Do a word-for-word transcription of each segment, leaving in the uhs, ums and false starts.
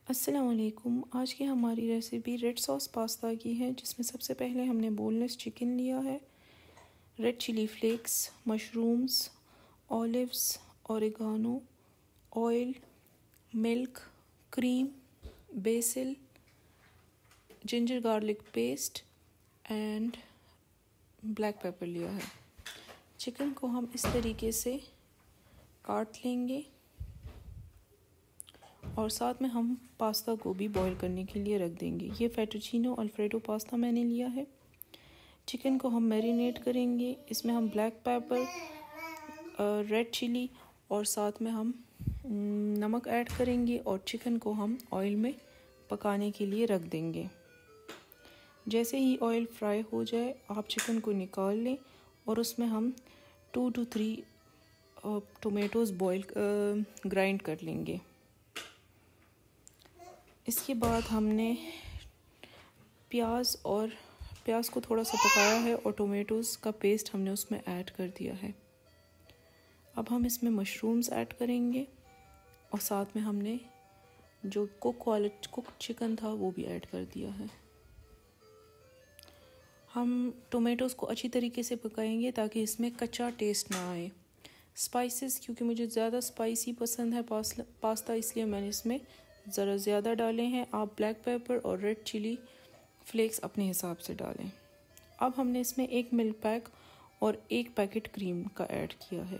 अस्सलाम वालेकुम। आज की हमारी रेसिपी रेड सॉस पास्ता की है, जिसमें सबसे पहले हमने बोनलेस चिकन लिया है, red chilli flakes, mushrooms, olives, oregano, oil, milk, cream, basil, ginger garlic paste and black pepper लिया है। चिकन को हम इस तरीके से काट लेंगे और साथ में हम पास्ता को भी बॉईल करने के लिए रख देंगे। ये फेटुचीनो अल्फ्रेडो पास्ता मैंने लिया है। चिकन को हम मैरिनेट करेंगे। इसमें हम ब्लैक पेपर, रेड चिली और साथ में हम नमक ऐड करेंगे और चिकन को हम ऑयल में पकाने के लिए रख देंगे। जैसे ही ऑयल फ्राई हो जाए आप चिकन को निकाल लें और उसमें हम two two three tomatoes boil grind कर लेंगे। इसके बाद हमने प्याज और प्याज को थोड़ा सा पकाया है और टोमेटोज़ का पेस्ट हमने उसमें ऐड कर दिया है। अब हम इसमें मशरूम्स ऐड करेंगे और साथ में हमने जो कुक वाला कुक चिकन था वो भी ऐड कर दिया है। हम टोमेटोज़ को अच्छी तरीके से पकाएंगे ताकि इसमें कच्चा टेस्ट ना आए। स्पाइसेस, क्योंकि मुझे ज़्यादा स्पाइसी पसंद है पास्ता, इसलिए मैंने इसमें ज़रा ज़्यादा डाले हैं। आप ब्लैक पेपर और रेड चिली फ्लेक्स अपने हिसाब से डालें। अब हमने इसमें एक मिल्क पैक और एक पैकेट क्रीम का ऐड किया है।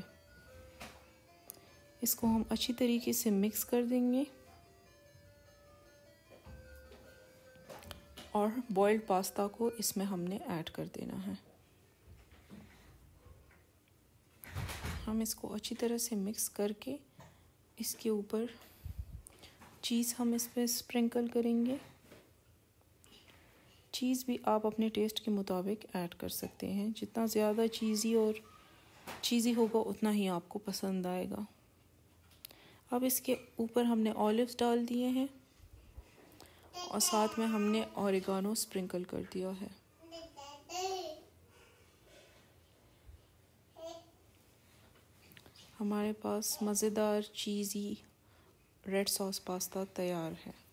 इसको हम अच्छी तरीके से मिक्स कर देंगे और बॉइल्ड पास्ता को इसमें हमने ऐड कर देना है। हम इसको अच्छी तरह से मिक्स करके इसके ऊपर चीज़ हम इस पर स्प्रिंकल करेंगे। चीज़ भी आप अपने टेस्ट के मुताबिक ऐड कर सकते हैं। जितना ज़्यादा चीज़ी और चीज़ी होगा उतना ही आपको पसंद आएगा। अब इसके ऊपर हमने ऑलिव्स डाल दिए हैं और साथ में हमने ओरिगानो स्प्रिंकल कर दिया है। हमारे पास मज़ेदार चीज़ी रेड सॉस पास्ता तैयार है।